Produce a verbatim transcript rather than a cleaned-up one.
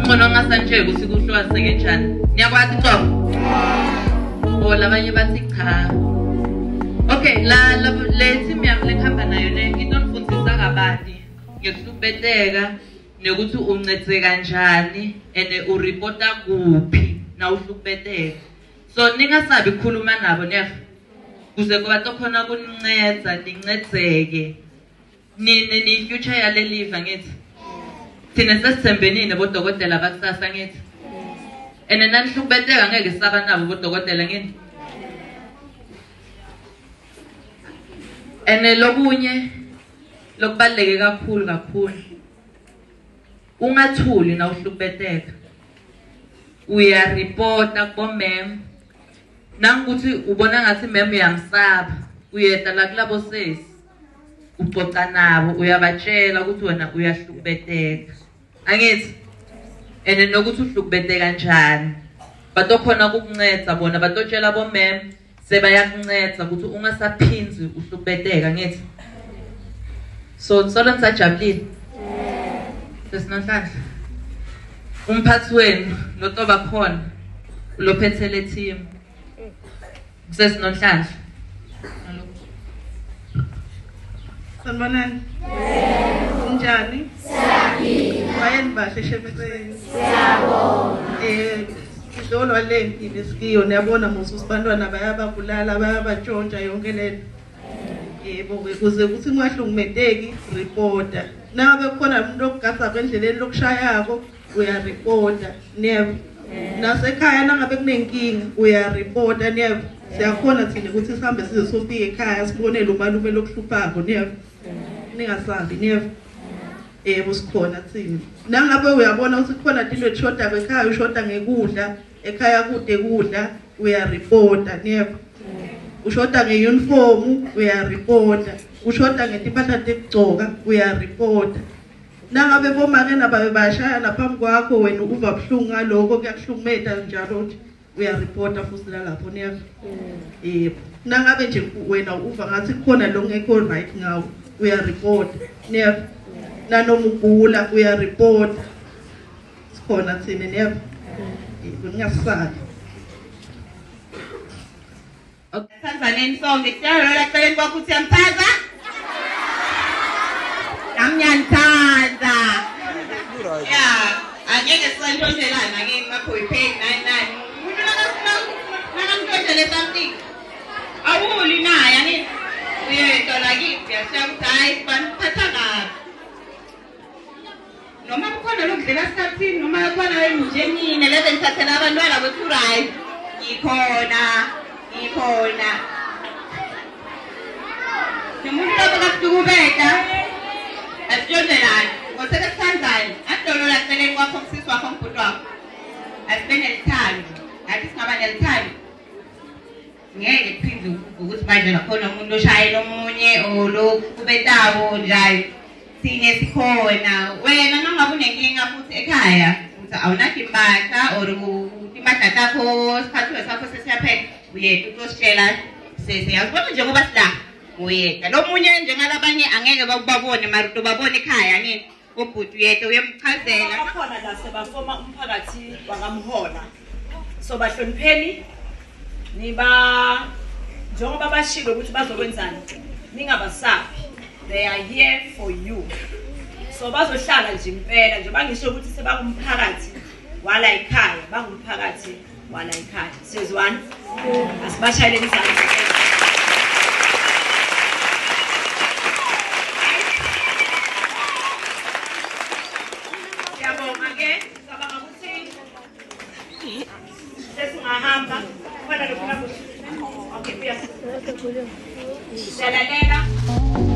Ngono ngasanje ukuthi kuhlwa sekenjani. Niyakwazi xoko? Oh labanye bathi cha. Okay, la le team yami lekhamba nayo ne into ngifundisa kabanti ngesukubeteka nekuthi uncetse kanjani ene ureporta kuphi na usukubeteka. So ningasabi ukukhuluma nabo nef. Kuze kuba tokhona kuninceda nincedzeke. Nini ni future ya le live ngithi. Thina sesithembenini bodokotela bakusasa ngithi. Ene nanhlukubeteka ngeke saba nabo bodokotela ngini. Ene lokunye lokubaleke kakhulu kakhulu. Ungathuli na uhlukubeteka. Uya reporta kubo mem. Nangukuthi ubona ngathi mem uyamsaba. Uyeta la kulabo sesi. Uxoxa nabo uyabatshela ukuthi wena uyahlukubeteka. Angithi ene nokuthi uhlukubeteka kanjani. Batokhona ukukunceda bona batotshela bo mem sebayakunceda ukuthi ungasaphinzi uhlukubeteka ngithi. So solo nisajabulile. Sesinonhlanhla. Umphathi wenu notoba khona lophethe le team. Sesinonhlanhla. Sanibonani. Unjani? Siyaphila. Wayenibashe shemetseni. Siyabona. Eh idolo lempi lesikiyo niyabona musu sibantwana bayababulala bayabantshontsha yonke lento. Yebo kuze kuthi ungahlungumeteki reporta. Nabe khona umuntu ogasa kwendleleni lokushayako uya reporta. Never. Nasekhaya nangabe kunenkinga uya reporta never. Siyakhona thina ukuthi sihambe size sofika ekhaya sibonele umalume lokuhluphako never. Ningasabi never. Yebo sikhona thina. Nangabe uyabona ukuthi khona into eshoda ekhaya ushoda ngekudla, ekhaya kude kudla uya reporta never. Ushoda ngeuniform uya reporta. Ushoda ngetimpahla tekugcoka uya reporta. Nangabe bomake nababe bashaya laphambi kwakho wena uva buhlungu ngaloko kuyakuhlumeta njalo ukuthi uya reporta futhi lapho never. Yebo. Nangabe nje wena uva ngathi khona lo ngekho right ngawo uya reporta never. Nanoma ugula uya reporta. Sikhona thina never. Yebo ningasabi. Okay, sanibonani sonke. Siyabona eceleni kwakho uthi yamthatha? Amnyanthanda. Yeah, angeke sisantonjelana ke ngakho ipheni nani nani. Umuntu nakasina nakamtonjele something. Awuli naye ani. Uyento la kithi yashakuthi hayi banithatha kabi. Noma kukhona lokudlela sikhathini noma kukhona enjenini lebe ngithathela abantwana bethu right. Ikhona ikhona. Nomuntu lokudukubeka. Asijondelani. Ngoseke sisanzani. Adolo la celeni kwakho msisi wakho mbhuti wakho. Asibene lithando. Athi singaba nelithando. Ngeke kuphinde ukuthi manje nakhona umuntu oshayela omunye olokubetawo njalo. Sine sikhona. Wena nangabe unenkinga futhi ekhaya uthi awunakho impahla or impahla takho sikhathiwe sakho sesiyaphela uyethu utositshela sesiyazibona nje ngoba sila uyethu lo munye njengalabanye angeke bakubabone maruto babone ekhaya nini obhuti uyethu uyemchazela khona la sebafoma umphakathi wakamhola so bahlonipheni niba njengoba bashilo ukuthi bazokwenzani ningabasabi. They are here for you. So bazohlala nje impela nje bangisho ukuthi sebakumphakathi wala ekhaya bangumphakathi wala ekhaya. Sizwana? Asibashayeleni izandla. Siyabonga ke sabanga ukuthi sesingahamba khona lokho. Okay, buya. Selalela.